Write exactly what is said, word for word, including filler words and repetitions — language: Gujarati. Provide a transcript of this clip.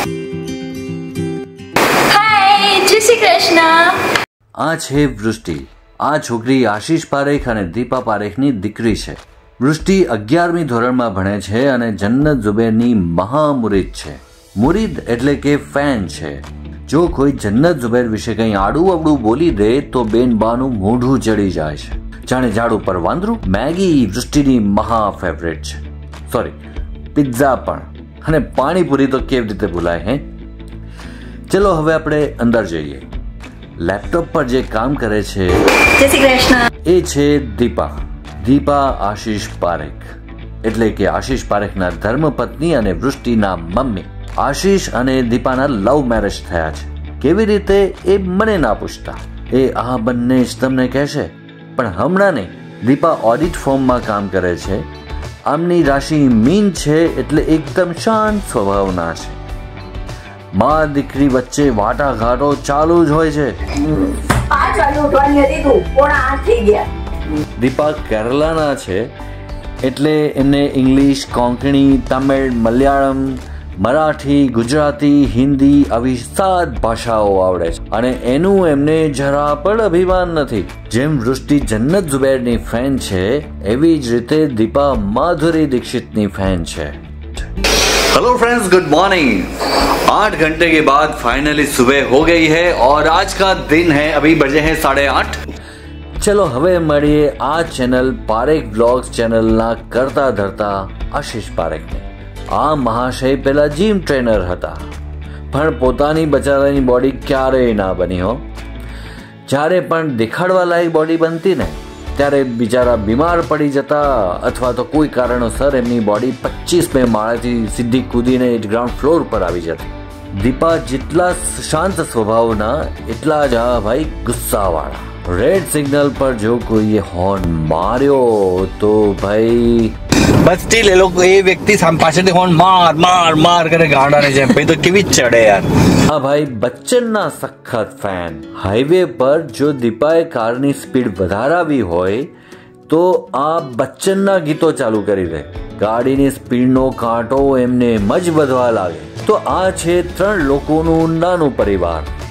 હાય, જય શ્રી કૃષ્ણ. આ છે વૃષ્ટિ. આ છોકરી આશીષ પારેખ અને દીપા પારેખની દીકરી છે. વૃષ્ટિ અગિયારમી ધોરણમાં ભણે છે અને જન્નત ઝુબેરની મહામુરીદ છે. મુરીદ એટલે કે ફેન છે. જો કોઈ જન્નત ઝુબેર વિશે કંઈ આડું અવડું બોલી દે તો બેન બાનું મોઢું ચડી જાય છે. જાણે ઝાડ ઉપર વાંદરું. મેગી વૃષ્ટિની મહા ફેવરેટ છે. સોરી, પિઝા પણ. અને પાણીપુરી તો કેવી રીતે ભૂલાય હે. ચલો હવે આપણે અંદર જઈએ. લેપટોપ પર જે કામ કરે છે જય શ્રી કૃષ્ણ એ છે દીપા. દીપા આશીષ પારેખ એટલે કે આશીષ પારેખના ધર્મપત્ની અને વૃષ્ટિના મમ્મી. આશીષ અને દીપાના લવ મેરેજ થયા છે. કેવી રીતે એ મને ના પૂછતા, એ આ બંને જ તમને કહેશે. પણ હમણાં નહીં. દીપા ઓડિટ ફોર્મમાં કામ કરે છે. આમની રાશિ મીન છે એટલે એકદમ શાંત સ્વભાવના છે. માં દીકરી વચ્ચે વાટાઘાટો ચાલુ જ હોય છે. પાંચ વાગે ઉઠવાની હતી તું, પોણા આઠ થઈ ગયા. દીપા કેરલાના છે એટલે એમને ઇંગ્લિશ, કોંકણી, તમિળ, મલયાળમ, મરાઠી, ગુજરાતી, હિન્દી આવી સાત ભાષાઓ આવડે છે અને એનું એમને જરા પણ અભિમાન નથી. જેમ વૃષ્ટિ જન્નત ઝુબેરની ફેન છે એવી જ રીતે દીપા माधुरी दीक्षितની ફેન છે. Hello friends, good morning. आठ घंटे के बाद फाइनली सुबह हो गई है और आज का दिन है. अभी बजे हैं साढ़े आठ. चलो હવે મળીએ આ ચેનલ પારેખ બ્લોગ્સ ચેનલના કરતા ધરતા આશીષ પારેખને. આ મહાશય પેલા જીમ ટ્રેનર હતા પણ પોતાની બચારાની બોડી ક્યારેય ના બની હો. જ્યારે પણ દેખાડવા લાયક બોડી બનતી ને ત્યારે બિચારા બીમાર પડી જતા અથવા તો કોઈ કારણોસર એમની બોડી પચીસમે માળેથી સીધી કૂદીને ગ્રાઉન્ડ ફ્લોર પર આવી જતી. દીપા જેટલા શાંત સ્વભાવના એટલા જ આ ભાઈ ગુસ્સાવાળા. રેડ સિગ્નલ પર જો કોઈએ હોર્ન માર્યો તો ભાઈ બસ સ્ટીલ એ લોકો એ વ્યક્તિ પાછળથી હોર્ન માર માર માર કરે ગાડાને જેમ. ભાઈ તો કેવી ચડે યાર. હા ભાઈ, બચ્ચનના સખત ફેન. હાઈવે પર જો દીપાએ કારની સ્પીડ વધારાવી હોય તો આ બચ્ચનના ગીતો ચાલુ કરી દે. ગાડીની સ્પીડનો કાંટો એમને એમ જ વધવા લાગે. તો આ છે ત્રણ લોકોનું નાનું પરિવાર.